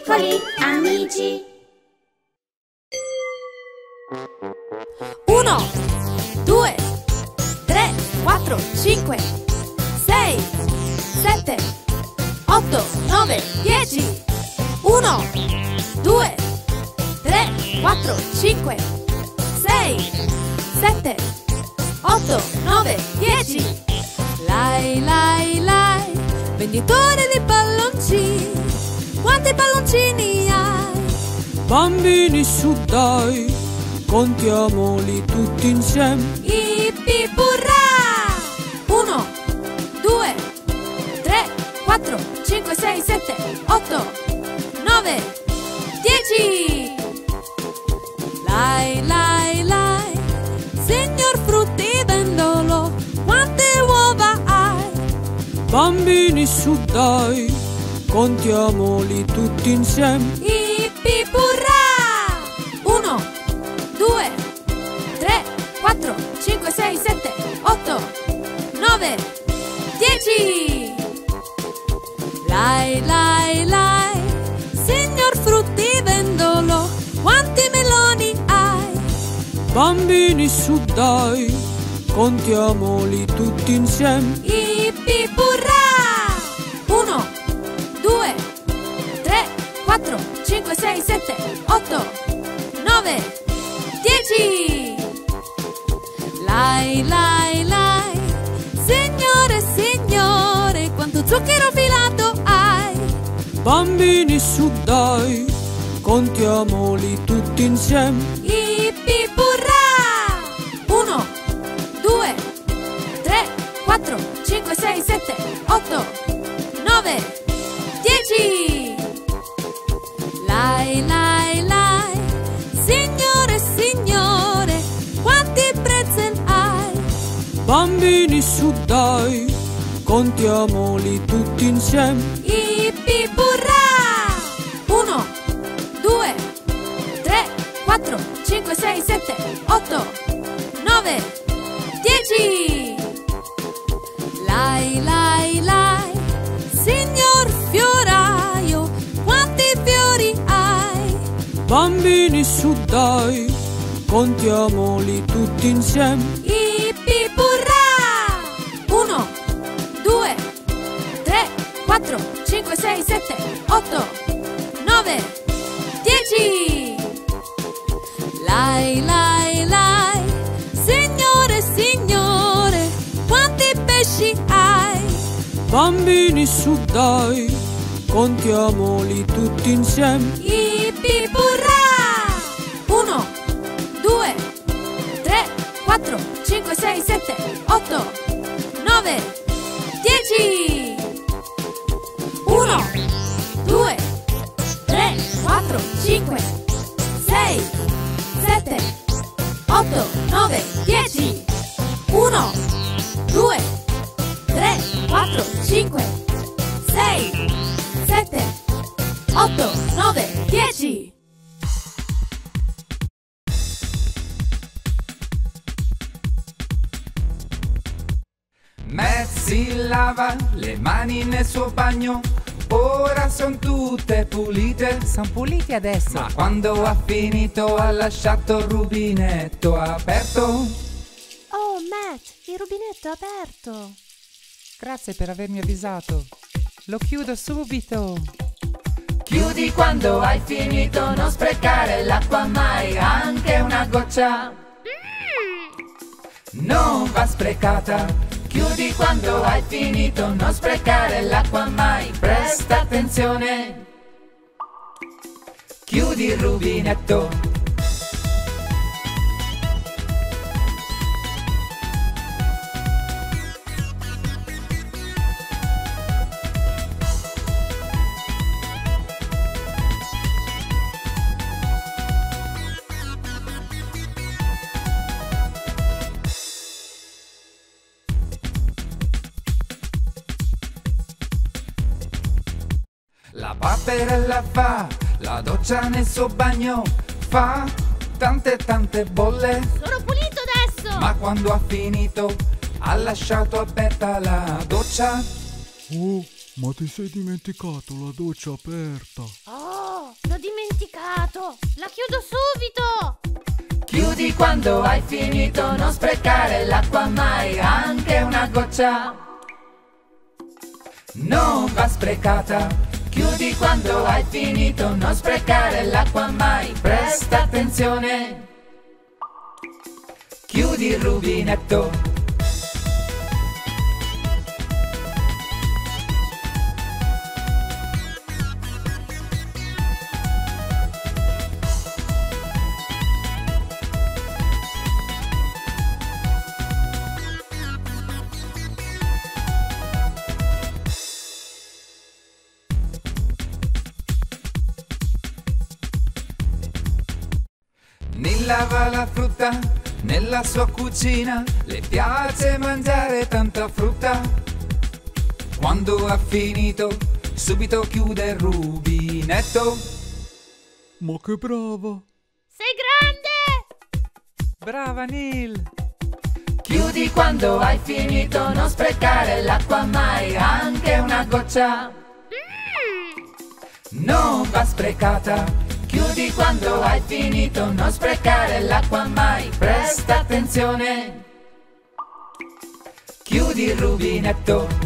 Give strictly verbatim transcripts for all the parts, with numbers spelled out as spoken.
piccoli amici. Uno, due, tre, quattro, cinque, sei, sette, otto, nove, dieci. Uno, due, tre, quattro, cinque, sei, sette, otto, nove, dieci. Lai, lai, lai, venditore di palloncini, quanti palloncini hai? Bambini, su dai, contiamoli tutti insieme. Ippi purra! Uno, due, tre, quattro, cinque, sei, sette, otto, nove, dieci. Lai, lai, lai, signor fruttivendolo, quante uova hai? Bambini, su dai, contiamoli tutti insieme. Ippi purra! Uno, due, tre, quattro, cinque, sei, sette, otto, nove, dieci. Lai, lai, lai, signor fruttivendolo, quanti meloni hai? Bambini, su dai, contiamoli tutti insieme. Ippi purra! Uno, due, tre, quattro, cinque, sei, sette, otto, nove, dieci. Lai, lai, lai, signore, signore, quanto zucchero filato hai? Bambini, su dai, contiamoli tutti insieme. Ippi purra! Uno, due, tre, quattro, cinque, sei, sette, otto, nove, dieci. Lai, lai, lai, signore, signore, quanti pretzel hai? Bambini, su dai, contiamoli tutti insieme. Ippi purra! Uno, due, tre, quattro, cinque, sei, sette, otto, nove, dieci. Lai, lai, lai, signor fioraio, quanti fiori hai? Bambini, su dai, contiamoli tutti insieme. Ippi purra! Uno, due, tre, quattro, cinque, sei, sette, otto, nove, dieci. Lai, lai, lai, signore, signore, quanti pesci hai? Bambini, su dai, contiamoli tutti insieme. Ippi purra! Uno, due, tre, quattro, cinque, sei, sette, otto, nove, dieci. Uno, due, tre, quattro, cinque, sei, sette, otto, nove, dieci. Uno, due, tre, quattro, cinque, sei, sette, otto, nove, dieci. Matt si lava le mani nel suo bagno, ora son tutte pulite. Sono puliti adesso. Ma quando ha finito ha lasciato il rubinetto aperto. Oh, Matt, il rubinetto è aperto. Grazie per avermi avvisato. Lo chiudo subito. Chiudi quando hai finito, non sprecare l'acqua mai, anche una goccia non va sprecata. Chiudi quando hai finito, non sprecare l'acqua mai, presta attenzione. Chiudi il rubinetto. La Paperella fa la doccia nel suo bagno, fa tante tante bolle. Sono pulito adesso. Ma quando ha finito ha lasciato aperta la doccia. Oh, ma ti sei dimenticato la doccia aperta. Oh, dimenticato! La chiudo subito! Chiudi quando hai finito, non sprecare l'acqua mai, anche una goccia non va sprecata. Chiudi quando hai finito, non sprecare l'acqua mai, presta attenzione. Chiudi il rubinetto. Nil lava la frutta nella sua cucina, le piace mangiare tanta frutta. Quando ha finito, subito chiude il rubinetto. Ma che brava! Sei grande! Brava Nil! Chiudi quando hai finito, non sprecare l'acqua mai, anche una goccia non va sprecata. Chiudi quando hai finito, non sprecare l'acqua mai, presta attenzione. Chiudi il rubinetto.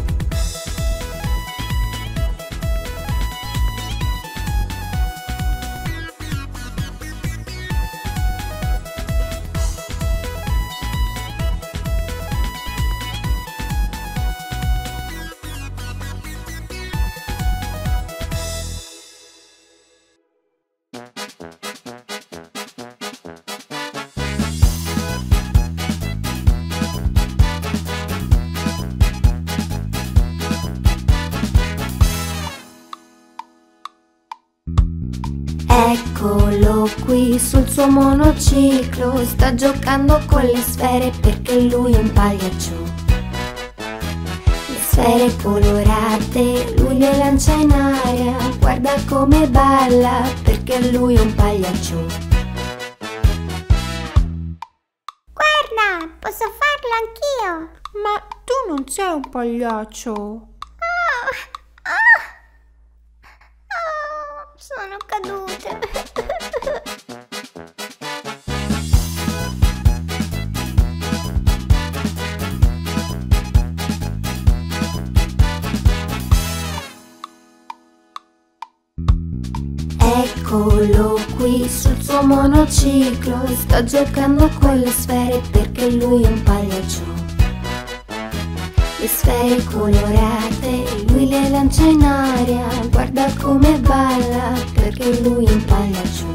Eccolo qui sul suo monociclo, sta giocando con le sfere perché lui è un pagliaccio. Le sfere colorate lui le lancia in aria, guarda come balla perché lui è un pagliaccio. Guarda, posso farlo anch'io! Ma tu non sei un pagliaccio. Oh, oh, oh, sono cadute! Eccolo qui sul suo monociclo, sta giocando con le sfere perché lui è un pagliaccio. Le sfere colorate lui le lancia in aria, guarda come balla perché lui è un pagliaccio.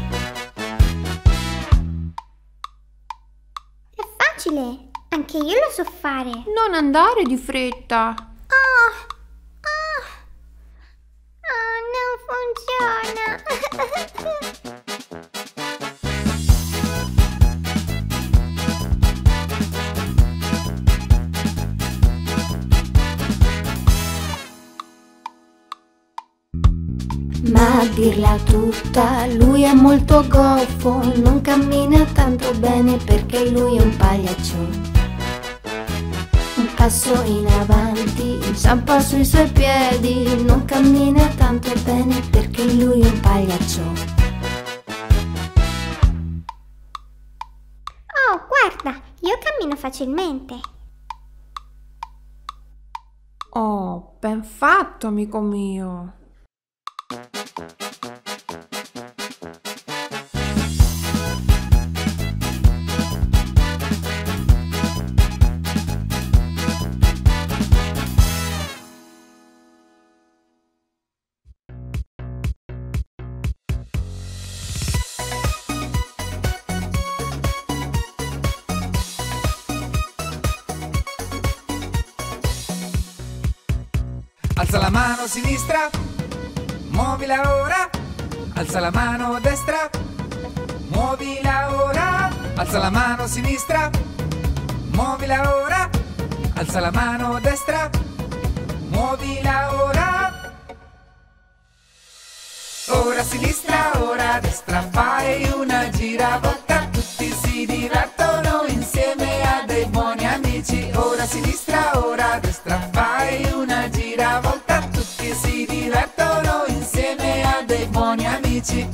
È facile, anche io lo so fare! Non andare di fretta. Oh, oh, oh, non funziona! Ma a dirla tutta, lui è molto goffo, non cammina tanto bene perché lui è un pagliaccio. Un passo in avanti, inciampa sui suoi piedi, non cammina tanto bene perché lui è un pagliaccio. Oh, guarda, io cammino facilmente! Oh, ben fatto, amico mio. Alza la mano sinistra, muovila ora. Alza la mano destra, muovila ora. Alza la mano sinistra, muovila ora. Alza la mano destra, muovila ora. Ora sinistra, ora destra, fai una giravolta. Tutti si divertono insieme a dei buoni amici. Ora sinistra, ora destra, fai una giravolta. Tutti si divertono insieme a dei buoni amici. amici.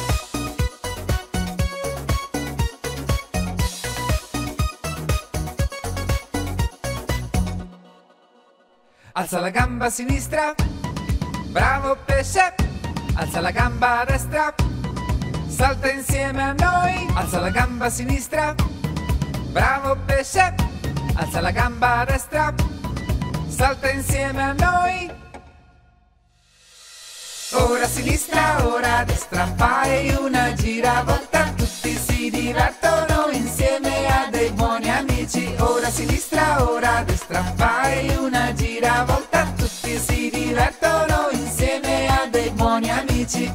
Alza la gamba sinistra, bravo pesce. Alza la gamba destra, salta insieme a noi. Alza la gamba sinistra, bravo pesce. Alza la gamba destra, salta insieme a noi. Ora sinistra, ora destra, fai una giravolta. Tutti si divertono insieme a dei buoni amici. Ora sinistra, ora destra, fai una giravolta. Tutti si divertono insieme a dei buoni amici.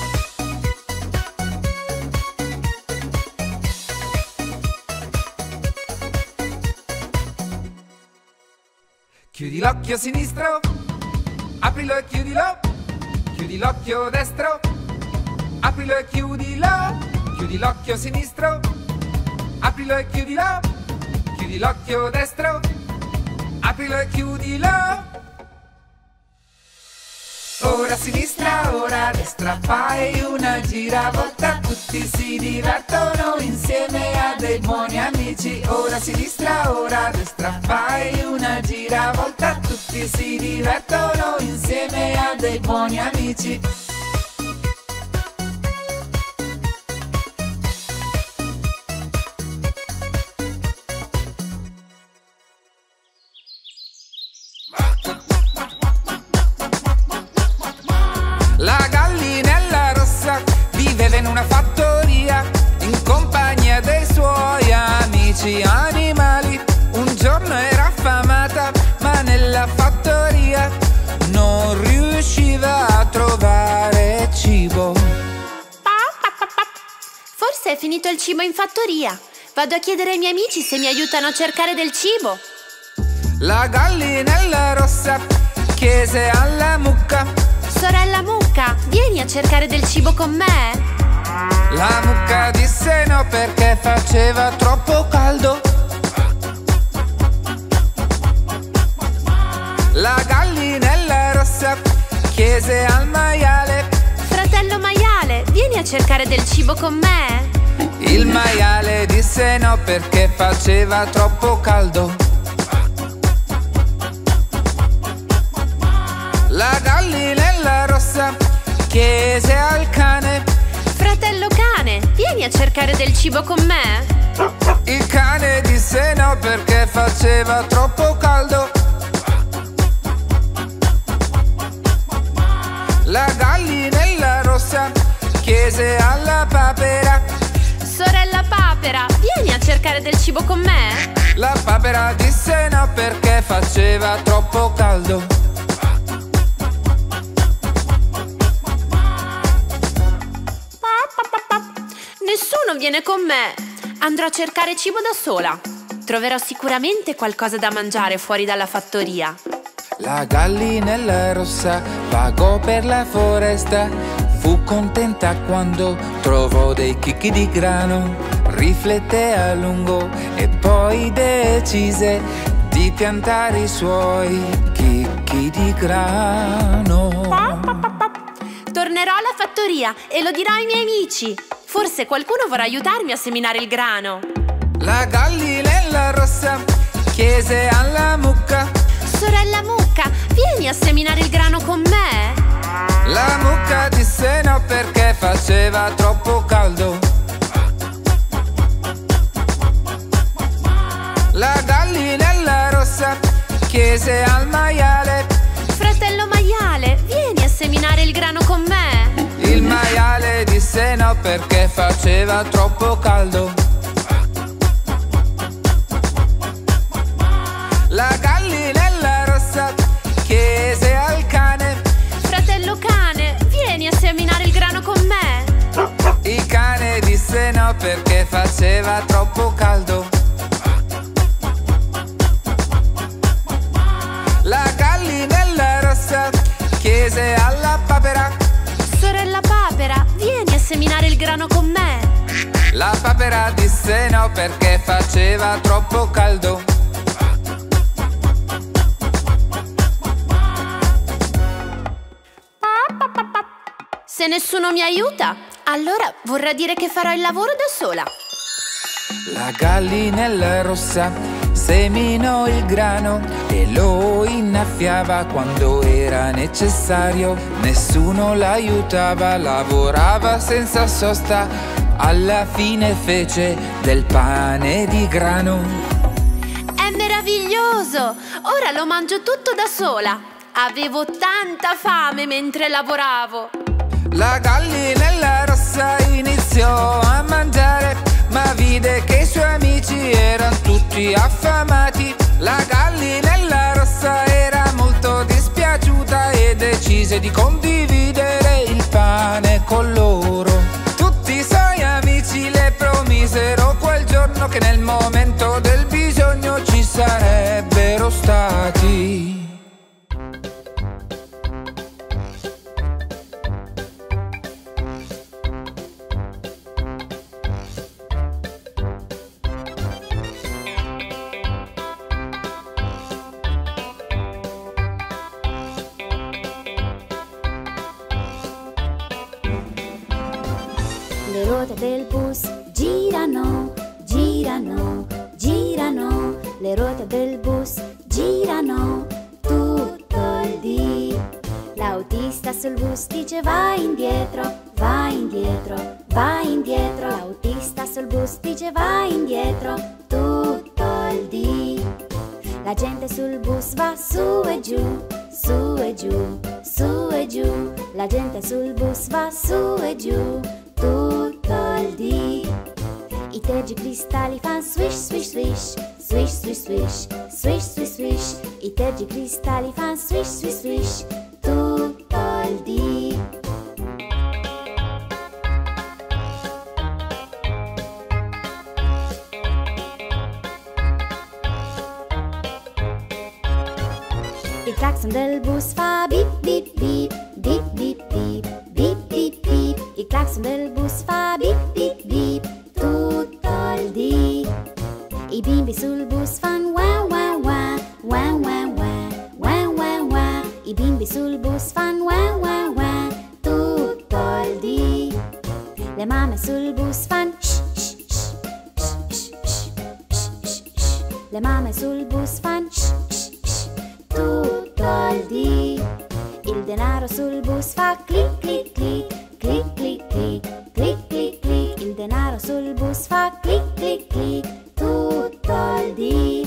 Chiudi l'occhio sinistro, aprilo e chiudilo. Chiudi l'occhio destro, aprilo e chiudilo. Chiudi l'occhio sinistro, aprilo e chiudilo. Chiudi l'occhio destro, aprilo e chiudilo. Ora sinistra, ora destra, fai una giravolta. Tutti si divertono insieme a dei buoni amici. Ora sinistra, ora destra, fai una giravolta. Tutti si divertono insieme a dei buoni amici. La gallinella rossa viveva in una fattoria in compagnia dei suoi amici animali. Un giorno era affamata, ma nella fattoria non riusciva a trovare cibo. Forse è finito il cibo in fattoria. Vado a chiedere ai miei amici se mi aiutano a cercare del cibo. La gallinella rossa chiese alla mucca: Sorella mucca, vieni a cercare del cibo con me? La mucca disse no perché faceva troppo caldo. La gallinella rossa chiese al maiale: Fratello maiale, vieni a cercare del cibo con me? Il maiale disse no perché faceva troppo caldo. La gallinella rossa chiese al cane: Fratello cane, vieni a cercare del cibo con me? Il cane disse no perché faceva troppo caldo. La gallinella rossa chiese alla papera: Sorella papera, vieni a cercare del cibo con me? La papera disse no perché faceva troppo caldo. Nessuno viene con me. Andrò a cercare cibo da sola. Troverò sicuramente qualcosa da mangiare fuori dalla fattoria. La gallinella rossa vagò per la foresta. Fu contenta quando trovò dei chicchi di grano. Rifletté a lungo e poi decise di piantare i suoi chicchi di grano. Tornerò alla fattoria e lo dirò ai miei amici. Forse qualcuno vorrà aiutarmi a seminare il grano. La gallinella rossa chiese alla mucca: Sorella mucca, vieni a seminare il grano con me? La mucca disse no perché faceva troppo caldo. La gallinella rossa chiese al maiale: Fratello maiale, vieni a seminare il grano con me? Il maiale disse no perché faceva troppo caldo. La gallinella rossa chiese al cane: Fratello cane, vieni a seminare il grano con me? Il cane disse no perché faceva troppo caldo. La gallinella rossa chiese alla papera: Sorella papera, vieni a seminare il grano con me? La papera disse no perché faceva troppo caldo. Se nessuno mi aiuta, allora vorrà dire che farò il lavoro da sola. La gallinella rossa seminò il grano e lo innaffiava quando era necessario. Nessuno l'aiutava, lavorava senza sosta. Alla fine fece del pane di grano. È meraviglioso! Ora lo mangio tutto da sola. Avevo tanta fame mentre lavoravo. La gallinella rossa iniziò a mangiare, ma vide che i suoi amici erano tutti affamati. La gallinella rossa era molto dispiaciuta e decise di condividere il pane con loro. Tutti i suoi amici le promisero quel giorno che nel momento del bisogno ci sarebbero stati. Le ruote del bus girano, girano, girano. Le ruote del bus girano tutto il dì. L'autista sul bus dice vai indietro, vai indietro, vai indietro. L'autista sul bus dice vai indietro tutto il dì. La gente sul bus va su e giù, su e giù, su e giù. La gente sul bus va su e giù tutto il dì. I tergicristalli fan swish swish swish, swish swish swish, swish swish swish. I tergicristalli fan swish swish swish tutto il dì. Il clacson del bus fa bip bip bip, bip bip bip, bip bip bip. Il clacson del bus fa bip bip bip tutto il dì. I bimbi sul bus fan wow wow wow, wow wow wow, wow wow wow. I bimbi sul bus fan wow wow wow tutto il dì. Le mamme sul bus fan shh shh shh shh shh shh shh. Le mamme sul bus fan shh shh shh tutto il dì. Il denaro sul bus fa clic clic clic, clic clic clic, clic clic clic. Il denaro sul bus fa clic clic clic tutto il dì.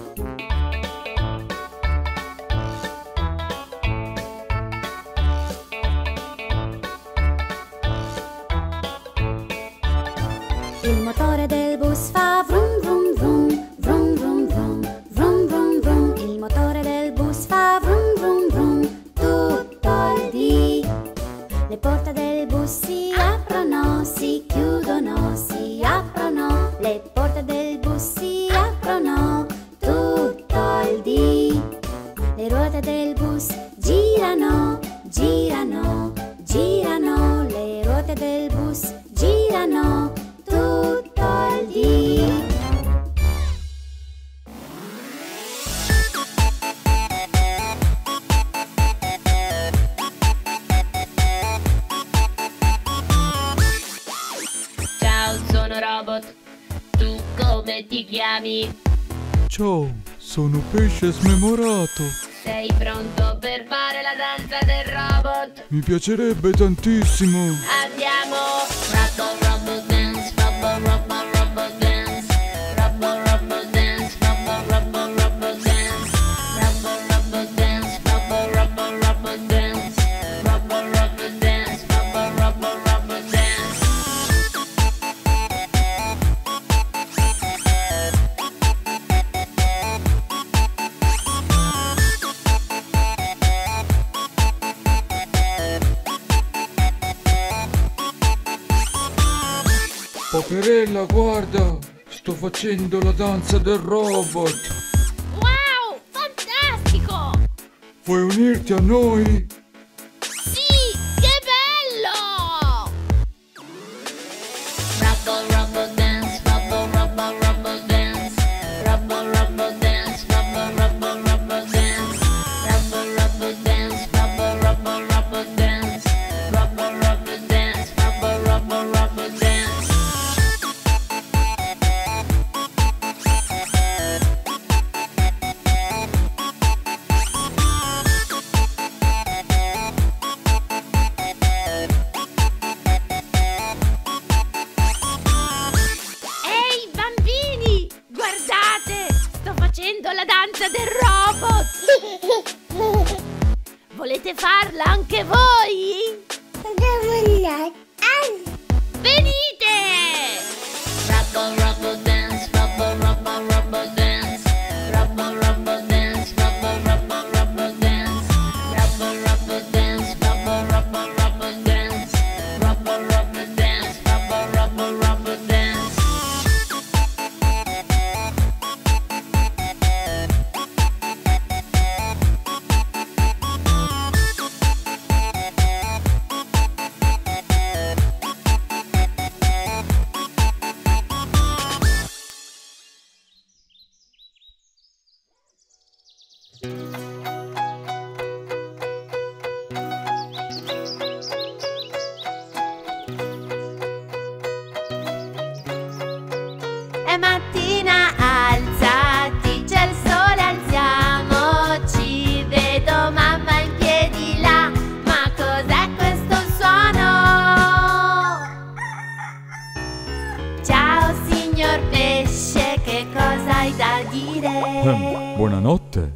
Il motore del bus fa vrum vrum vrum, vrum vrum vrum, vrum vrum vrum. Il motore del bus fa vrum vrum vrum tutto il dì. Le porte del bus si aprono, si chiudono, si aprono. Le porte del bus si aprono tutto il dì. Le ruote del bus girano, girano, girano. Le ruote del bus girano tutto il dì. Ciao, sono Robot. Tu come ti chiami? Ciao, sono pesce smemorato. Sei pronto per fare la danza del robot? Mi piacerebbe tantissimo. Andiamo! Rubble rubble dance, rubble rubble rubble dance, rubble rubble dance, rubble rubble rubble dance, rubble rubble dance, rubble rubble rubble dance, rubble rubble dance, rubble rubble rubble dance. Paperella, guarda, sto facendo la danza del robot. Wow, fantastico! Vuoi unirti a noi? Sì, che bello! Rubble rubble dance, rubble rubble rubble dance, rubble rubble dance, rubble rubble rubble dance, rubble rubble dance, rubble rubble rubble dance, rubble rubble Venite! Rubble, rubble dance, rubble, rubble, rubble dance. Rubble, rubble dance, rubble, rubble, rubble dance. Rubble, rubble dance, rubble, rubble, rubble dance. Rubble, rubble dance, rubble, rubble, rubble dance. È mattina, alzati, c'è il sole, alziamoci. Vedo mamma in piedi là, ma cos'è questo suono? Ciao signor pesce, che cosa hai da dire? Ehm, buonanotte.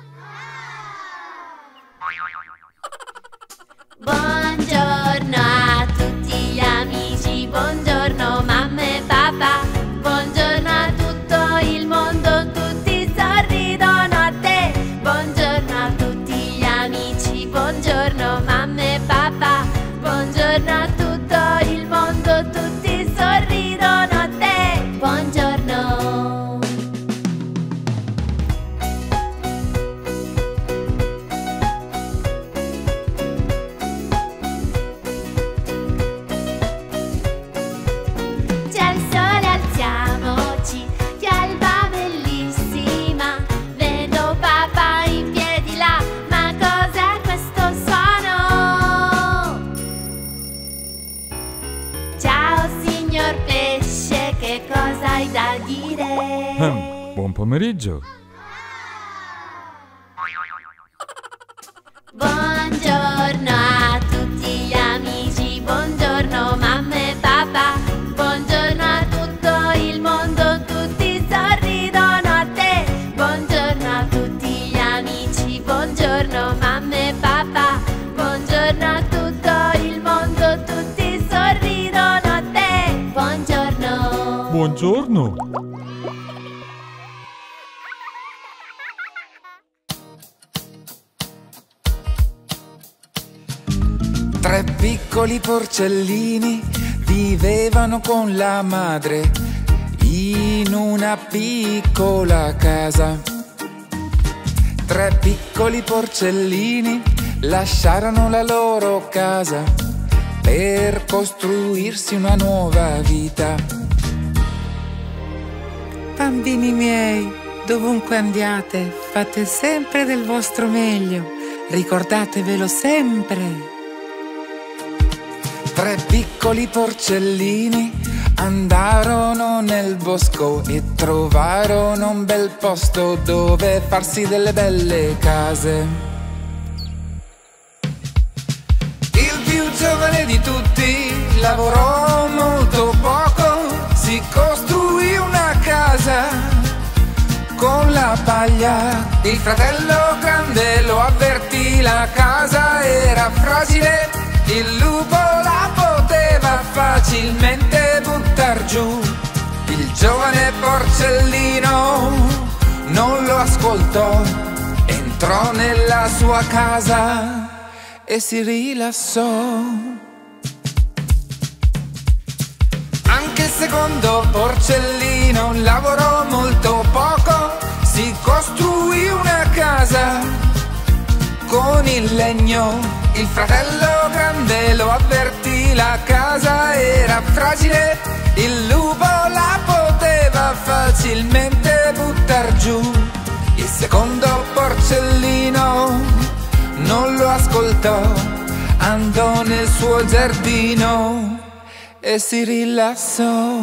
Buongiorno a tutti gli amici, buongiorno mamma e papà, buongiorno a tutto il mondo, tutti sorridono a te. Buongiorno a tutti gli amici, buongiorno mamma e papà, buongiorno a tutto il mondo, tutti sorridono a te. Buongiorno. C'è il sole, alziamoci, che alba bellissima. Vedo papà in piedi là, ma cos'è questo suono? Ciao signor pesce, che cosa hai da dire? Ehm, buon pomeriggio. Buongiorno a tutti gli amici, buongiorno mamma e papà, buongiorno a tutto il mondo, tutti sorridono a te. Buongiorno a tutti gli amici, buongiorno mamma e papà, buongiorno a tutto il mondo, tutti sorridono a te. Buongiorno. Buongiorno. Tre piccoli porcellini vivevano con la madre in una piccola casa. Tre piccoli porcellini lasciarono la loro casa per costruirsi una nuova vita. Bambini miei, dovunque andiate, fate sempre del vostro meglio. Ricordatevelo sempre. Tre piccoli porcellini andarono nel bosco e trovarono un bel posto dove farsi delle belle case. Il più giovane di tutti lavorò molto poco, si costruì una casa con la paglia. Il fratello grande lo avvertì, la casa era fragile, il lupo la poteva facilmente buttar giù. Il giovane porcellino non lo ascoltò, entrò nella sua casa e si rilassò. Anche il secondo porcellino lavorò molto poco, si costruì una casa con il legno. Il fratello grande lo avvertì, la casa era fragile, il lupo la poteva facilmente buttar giù. Il secondo porcellino non lo ascoltò, andò nel suo giardino e si rilassò.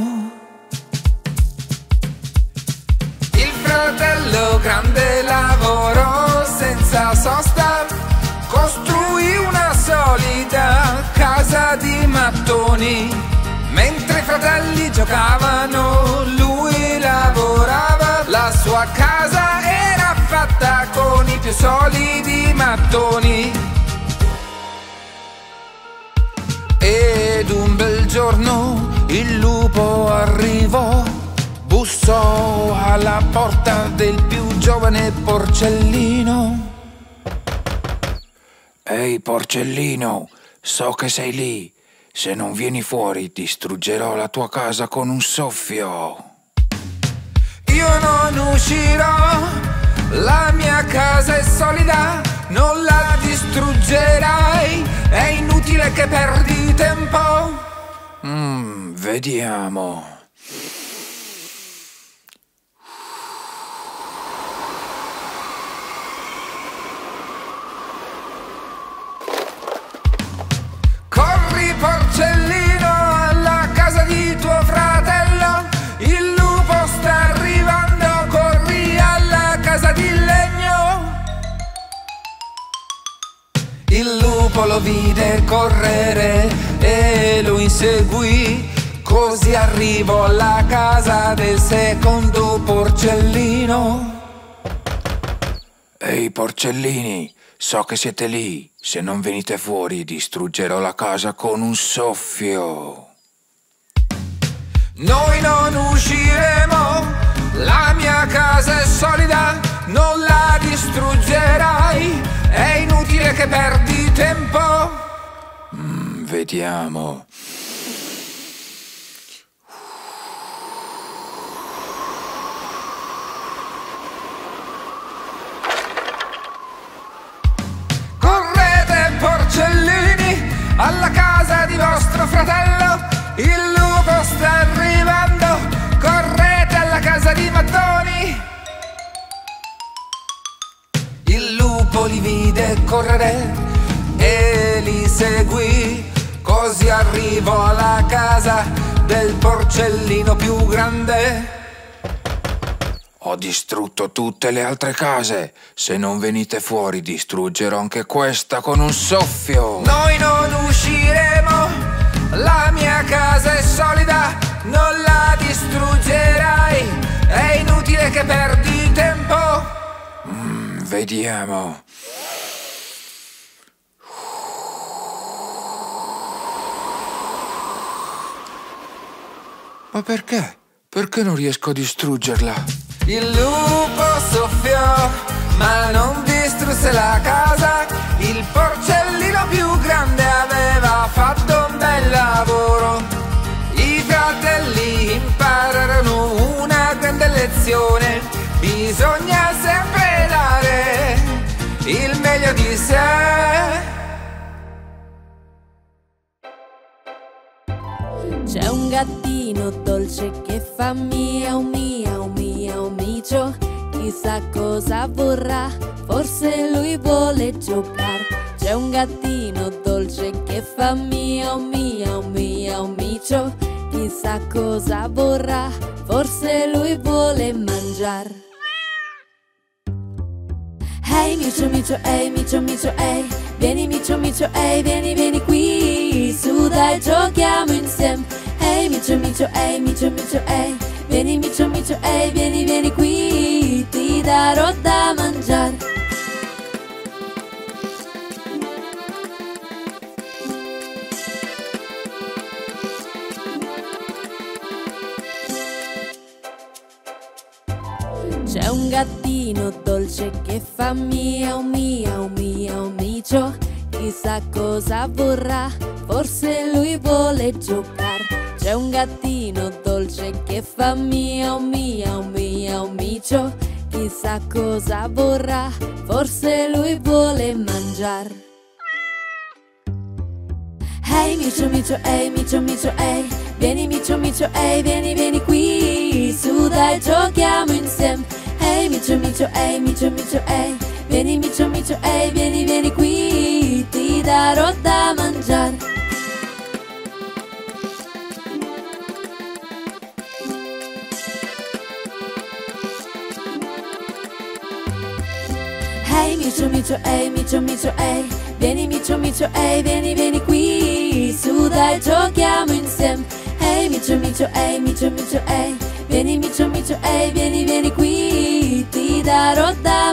Il fratello grande lavorò senza sosta, costruì una solida casa di mattoni. Mentre i fratelli giocavano, lui lavorava. La sua casa era fatta con i più solidi mattoni. E il lupo arrivò, bussò alla porta del più giovane porcellino. Ehi porcellino, so che sei lì, se non vieni fuori distruggerò la tua casa con un soffio. Io non uscirò, la mia casa è solida, non la distruggerai, è inutile che perdi tempo. Mm, vediamo. Corri porcellino alla casa di tuo fratello, il lupo sta arrivando, corri alla casa di legno. Il lupo lo vide correre e lo inseguì, così arrivò alla casa del secondo porcellino. Ehi porcellini, so che siete lì, se non venite fuori distruggerò la casa con un soffio. Noi non usciremo, la mia casa è solida, non la distruggerai, è inutile che perdi tempo. Mm, vediamo. Correte porcellini alla casa di vostro fratello, il lupo sta arrivando, correte alla casa di Mattoni. Il lupo li vide correre e li seguì, così arrivò alla casa del porcellino più grande. Ho distrutto tutte le altre case, se non venite fuori distruggerò anche questa con un soffio. Noi non usciremo, la mia casa è solida, non la distruggerai, è inutile che perdi tempo. Mm, vediamo. Ma perché? Perché non riesco a distruggerla? Il lupo soffiò, ma non distrusse la casa. Il porcellino più grande aveva fatto un bel lavoro. I fratelli impararono una grande lezione: bisogna sempre dare il meglio di sé. C'è un gattino dolce che fa miau miau miau micio, chissà cosa vorrà, forse lui vuole giocare. C'è un gattino dolce che fa miau miau miau micio, chissà cosa vorrà, forse lui vuole mangiare. Ehi micio micio, ehi micio micio, ehi, vieni micio micio, ehi, vieni vieni qui, su dai giochiamo insieme. Ehi micio micio, ehi micio micio, ehi, vieni micio micio, ehi, vieni vieni qui, ti darò da mangiare. C'è un gattino dolce che fa miau miau miau micio, chissà cosa vorrà, forse lui vuole giocare. C'è un gattino dolce che fa miau miau miau micio, chissà cosa vorrà, forse lui vuole mangiare. Ehi micio micio, ehi micio micio, ehi, vieni micio micio, ehi, vieni vieni qui, su dai giochiamo insieme. Ehi micio micio, ehi micio micio, ehi, vieni micio micio, ehi, vieni vieni qui, ti darò da mangiare. Ehi micio micio, ehi micio micio, ehi, vieni micio micio, ehi, vieni vieni qui, su dai giochiamo insieme. Ehi micio micio, ehi micio micio, ehi, vieni micio micio, ehi, vieni vieni qui, ti darò da